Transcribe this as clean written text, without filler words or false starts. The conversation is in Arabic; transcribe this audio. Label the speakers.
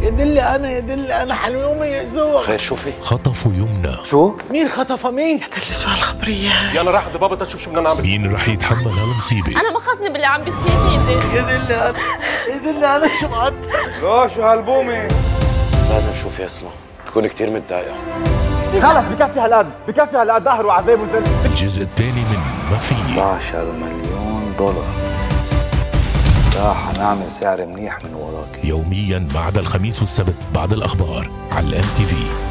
Speaker 1: يدل انا حلوي امي يأذوها.
Speaker 2: خير شوفي.
Speaker 3: خطفوا يمنى.
Speaker 1: شو؟ مين خطفها مين؟ يدل شو هالخبرية؟
Speaker 4: يلا راح عند بابا تشوف شو بدنا نعمل.
Speaker 3: مين رح يتحمل هالمصيبة؟
Speaker 5: انا ما خصني باللي عم بيصير.
Speaker 1: يدل انا شو بعد؟
Speaker 2: شو هالبومة؟ لازم شوف يا اسماء، بكون كثير متضايقة.
Speaker 6: خلص بكفي هالقد قهر وعذاب وذل.
Speaker 3: الجزء الثاني من ما في
Speaker 2: 12 مليون دولار. راح نعمل سعر منيح من وراك.
Speaker 3: يوميا بعد الخميس والسبت بعد الأخبار على MTV.